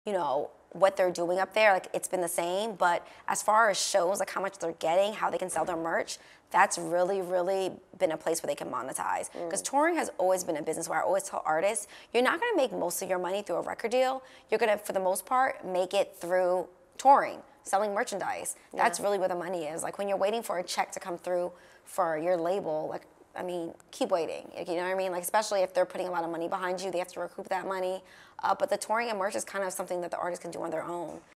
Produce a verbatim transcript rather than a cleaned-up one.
you know, what they're doing up there, like it's been the same, but as far as shows, like how much they're getting, how they can sell their merch, that's really, really been a place where they can monetize. Because mm. touring has always been a business where I always tell artists, you're not gonna make most of your money through a record deal. You're gonna, for the most part, make it through touring, selling merchandise. Yeah. That's really where the money is. Like when you're waiting for a check to come through for your label, like, I mean, keep waiting, you know what I mean? Like, especially if they're putting a lot of money behind you, they have to recoup that money. Uh, but the touring and merch is kind of something that the artist can do on their own.